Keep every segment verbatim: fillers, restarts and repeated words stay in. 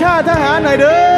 าทหารหน่อยเด้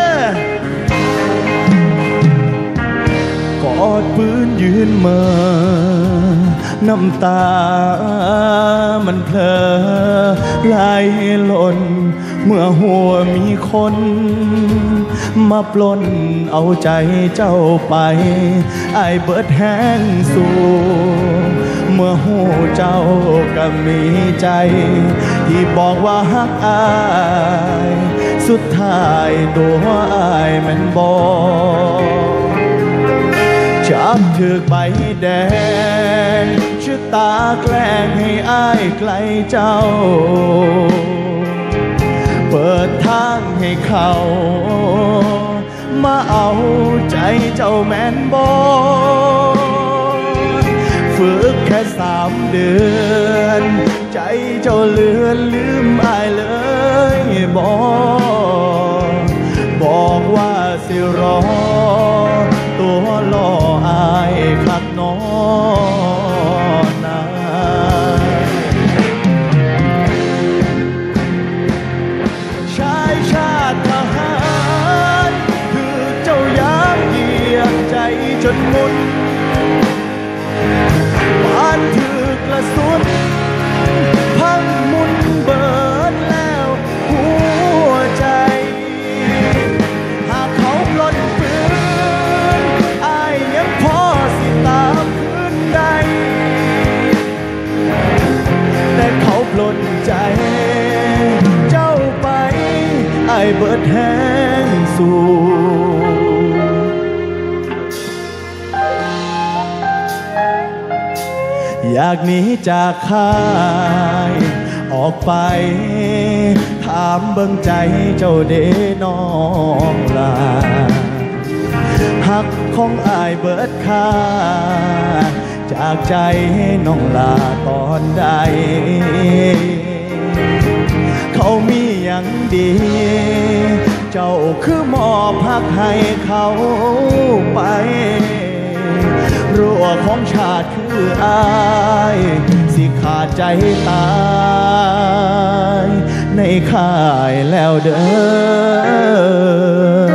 อกอดปืนยืนเมื่อน้ำตามันเพลอไหลหล่นเมื่อหัวมีคนมาปล้นเอาใจเจ้าไปไอ้เบิดแห้งสูเมื่อหูเจ้าก็มีใจที่บอกว่าฮักอายสุดท้ายตัวอายมันบอกจับถือใบแดงชะตาแกล้งให้อายไกลเจ้าเปิดทางให้เขามาเอาใจเจ้าแม่นบ่ฝึกแค่สามเดือนใจเจ้าเลือนลืมอายเลยบอกบอกว่าสิรอตัวรออายคักน้อนาชายชาติทหารคือเจ้าย้ำเหยียบใจจนมุนบาดถือกระสุนพังมุนเบิดแล้วหัวใจหากเขาปล้นปืนอายยังพอสิตามคืนได้แต่เขาปล้นใจเจ้าไปอายเบิดแห้งสูอยากหนีจากค่ายออกไปถามเบิ่งใจเจ้าเด้น้องลาหักของอายเบิดค่าจากใจน้องลาตอนใดเขามีอย่างดีเจ้าคือมอบพักให้เขาไปรั้วของชาติคืออายสิขาดใจตายในค่ายแล้วเด้อ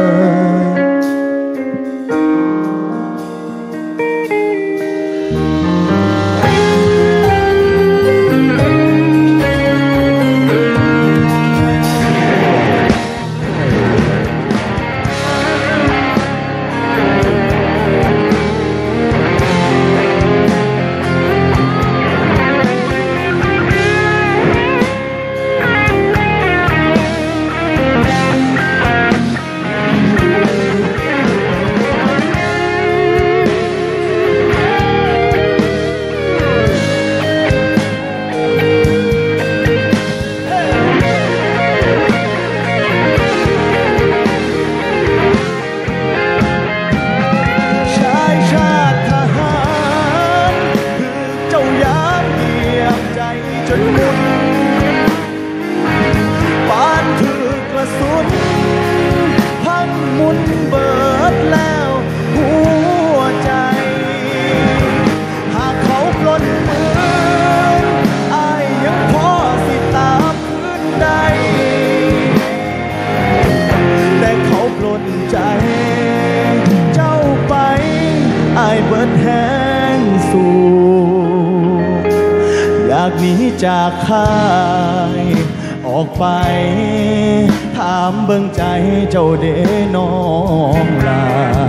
จากค่ายออกไปถามเบิ่งใจเจ้าเด้น้องลา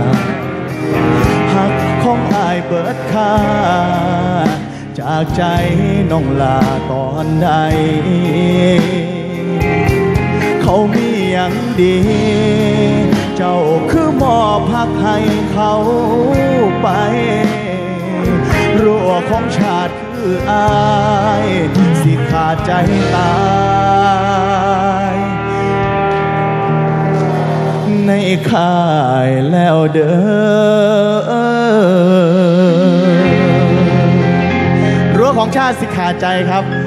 หักของอายเบิดค่าจากใจน้องลาตอนใดเขามีอย่างดีเจ้าคือมอบพักให้เขาไปรั้วของชาติคืออายสิขาดใจตายในค่ายแล้วเด้อรั้วของชาติสิขาดใจครับ